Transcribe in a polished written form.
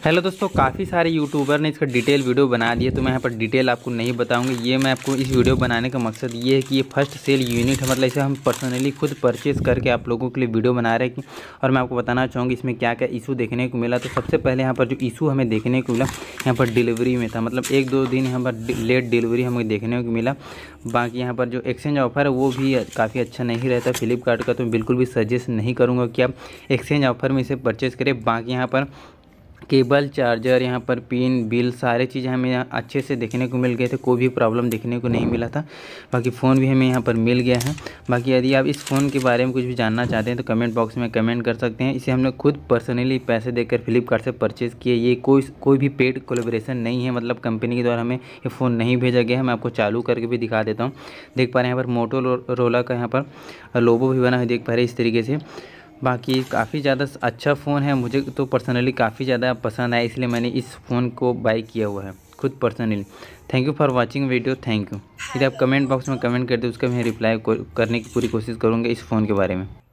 Hello दोस्तों, काफ़ी सारे यूट्यूबर ने इसका डिटेल वीडियो बना दिया, तो मैं यहाँ पर डिटेल आपको नहीं बताऊंगा। ये मैं आपको इस वीडियो बनाने का मकसद ये है कि ये फर्स्ट सेल यूनिट है, मतलब इसे हम पर्सनली खुद परचेज़ करके आप लोगों के लिए वीडियो बना रहे हैं। और मैं आपको बताना चाहूँगी इसमें क्या क्या इशू देखने को मिला। तो सबसे पहले यहाँ पर जो इशू हमें देखने को मिला यहाँ पर डिलीवरी में था, मतलब 1-2 दिन यहाँ पर लेट डिलीवरी हमें देखने को मिला। बाकी यहाँ पर जो एक्सचेंज ऑफ़र है वो भी काफ़ी अच्छा नहीं रहता फ्लिपकार्ट का, तो बिल्कुल भी सजेस्ट नहीं करूँगा कि आप एक्सचेंज ऑफ़र में इसे परचेज़ करें। बाकी यहाँ पर केबल, चार्जर, यहाँ पर पिन, बिल सारे चीज़ हमें यहाँ अच्छे से देखने को मिल गए थे, कोई भी प्रॉब्लम देखने को नहीं मिला था। बाकी फ़ोन भी हमें यहाँ पर मिल गया है। बाकी यदि आप इस फ़ोन के बारे में कुछ भी जानना चाहते हैं तो कमेंट बॉक्स में कमेंट कर सकते हैं। इसे हमने खुद पर्सनली पैसे देकर फ्लिपकार्ट से परचेज़ किए। ये कोई भी पेड कोलैबोरेशन नहीं है, मतलब कंपनी के द्वारा हमें ये फ़ोन नहीं भेजा गया है। मैं आपको चालू करके भी दिखा देता हूँ। देख पा रहे हैं यहाँ पर मोटोरोला का यहाँ पर लोगो भी बना है, देख पा रहे हैं इस तरीके से। बाकी काफ़ी ज़्यादा अच्छा फ़ोन है, मुझे तो पर्सनली काफ़ी ज़्यादा पसंद आया, इसलिए मैंने इस फ़ोन को बाय किया हुआ है खुद personally. Thank you for watching video, thank you. यदि आप कमेंट बॉक्स में कमेंट करते उसका मैं रिप्लाई करने की पूरी कोशिश करूँगा इस फ़ोन के बारे में।